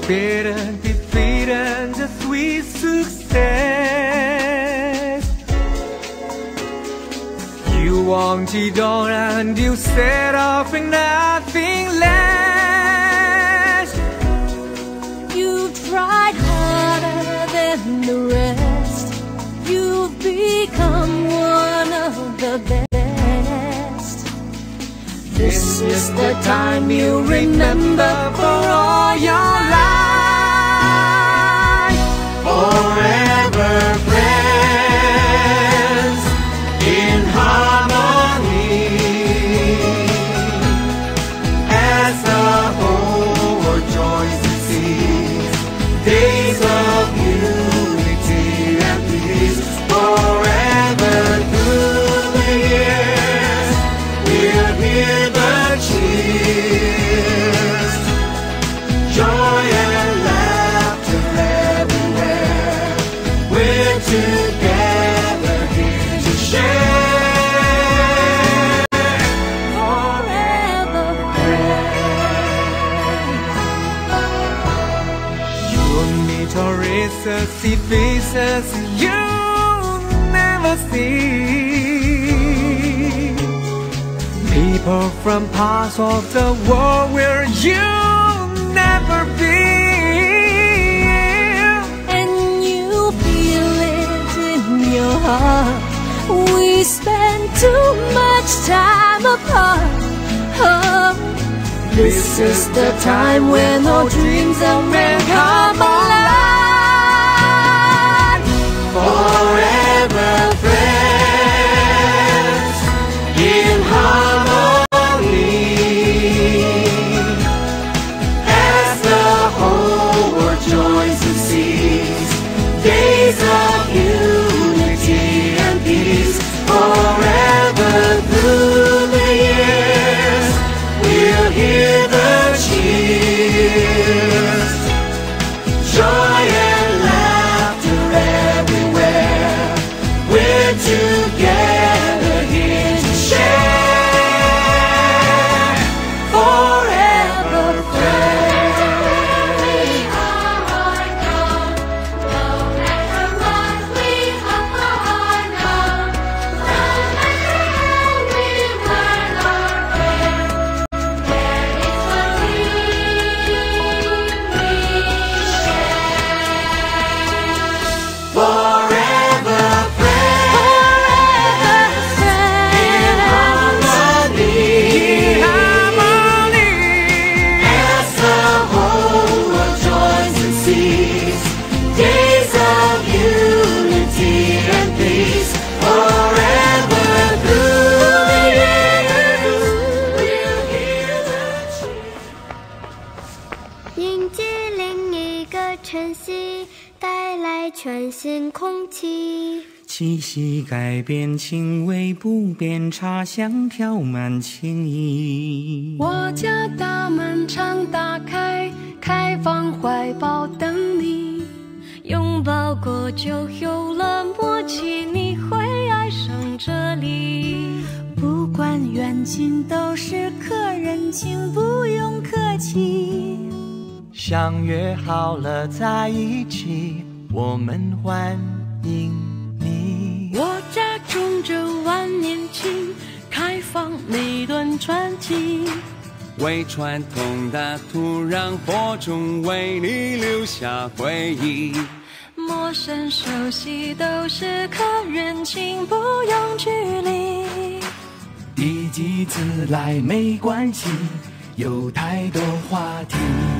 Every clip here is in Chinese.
Defeated, defeated, the sweet success. You 忘记动然 you set off in nothing less. You tried harder than the rest. You've become one of the best. This is the time you remember for all your life. Forever friends in harmony, as the whole world joins to see days of unity and peace. Forever through the years, we'll hear the cheers, joy and laughter everywhere. We're together here to share. Forever You and me, Taurus, see faces you never see. People from parts of the world where you'll never be. and you feel it in your heart. We spend too much time apart. Oh, this is the time when our dreams are meant to come alive. Forever friends in harmony, as the whole world joins and sees days of unity and peace. Forever through the years, we'll hear the cheers, joy and laughter everywhere. We're together here to share. Forever friends. We are one now, no matter what we are now, no matter how we run or fail, there is one we share. Forever friends in harmony, as the whole world joins and sees days of unity and peace. Forever through the years, we'll hear the cheers. 迎接另一个晨曦，带来全新空气。 气息改变，情味不变，茶香飘满情意。 我家大门常打开，开放怀抱等你。拥抱过就有了默契，你会爱上这里。 不管远近都是客人，请不用客气。 相约好了在一起，我们欢迎你。 我家种着万年青，开放每段传奇。 为传统的土壤播种，为你留下回忆。 陌生熟悉都是客人，请不用距离。 一己自来没关系，有太多话题。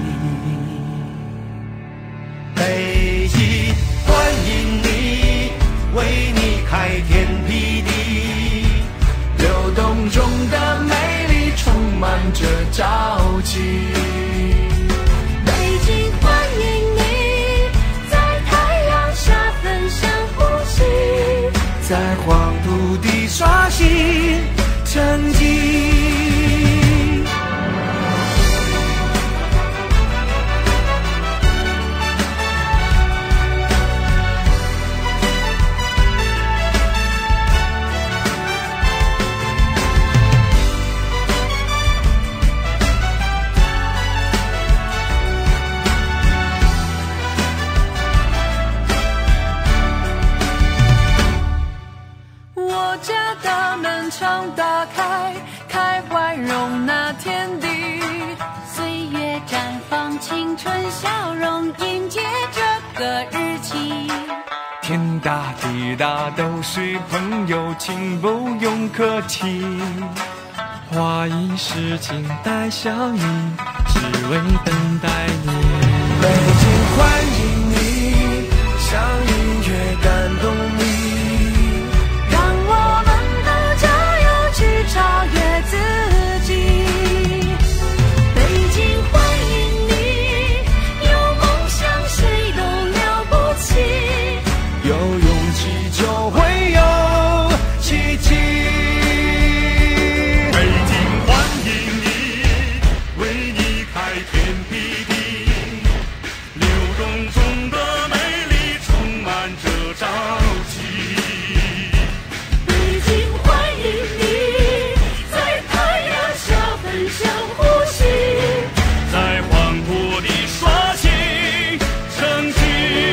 北极欢迎你，为你开天辟地，流动中的美丽充满着朝气。 北京欢迎你，在太阳下分享呼吸， 在黄土地刷新成绩。 我家的门窗打开，开怀容纳天地。岁月绽放青春笑容，迎接这个日期。 天大地大都是朋友，请不用客气。花一世情带笑意，只为等待你。 北京欢迎你，像音乐感动你， 让我们都加油去超越自己。北京欢迎你，有梦想谁都了不起， 有勇气就会有奇迹。北京欢迎你，为你开天辟地，流动中的美丽充满着朝气。 北京欢迎你，在太阳下分享呼吸， 在黄土地刷新成绩。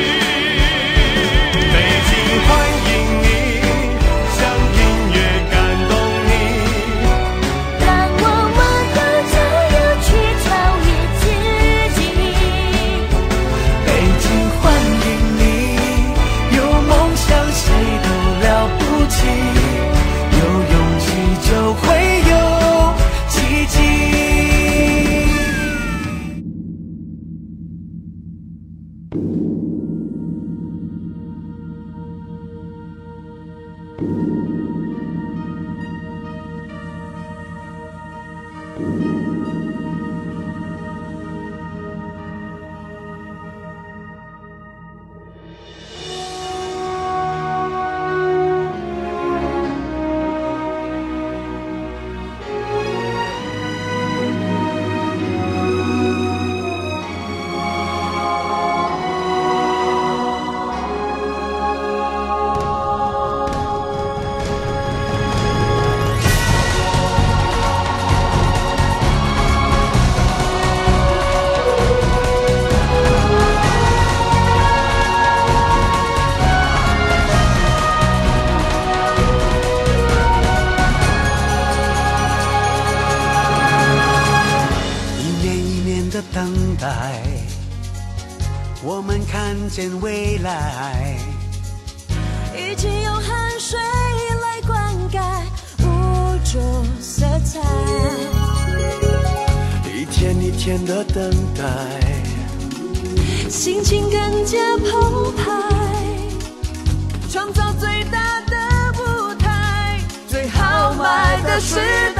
北京欢迎你，像音乐感动你， 让我们都加油去超越自己。 北京欢迎你，有梦想谁都了不起，有勇气就会有奇迹。等待，我们看见未来， 一起用汗水来灌溉无着色彩， 一天一天的等待， 心情更加澎湃，创造最大的舞台，最豪迈的时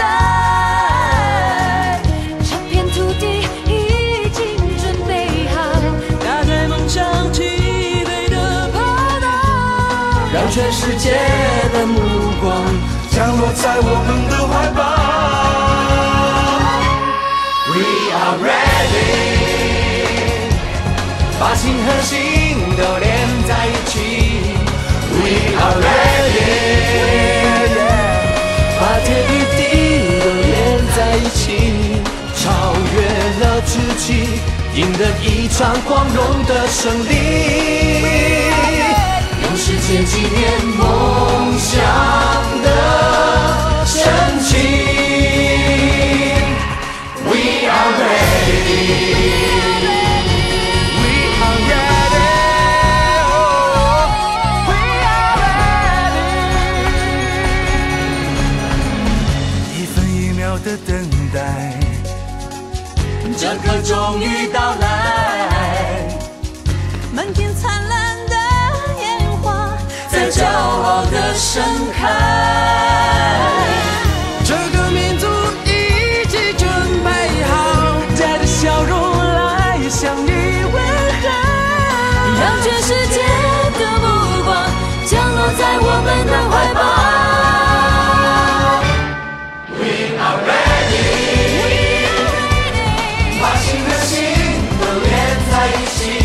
代。这片土地已经准备好，搭载梦想起飞的跑道， 让全世界的目光降落在我们的怀抱。We are ready， 把心和心都连在一起。We are ready， 把天与地都连在一起，超越了自己，赢得一场光荣的胜利。用世界纪念梦想的神奇。We are ready，We are ready，We are ready。一分一秒的等待，这刻终于到来。 满天灿烂的烟花， 在骄傲的盛开，这个民族已经准备好，带着笑容来向你问候， 让全世界的目光降落在我们的怀抱。 We are ready， 把心和心都连在一起。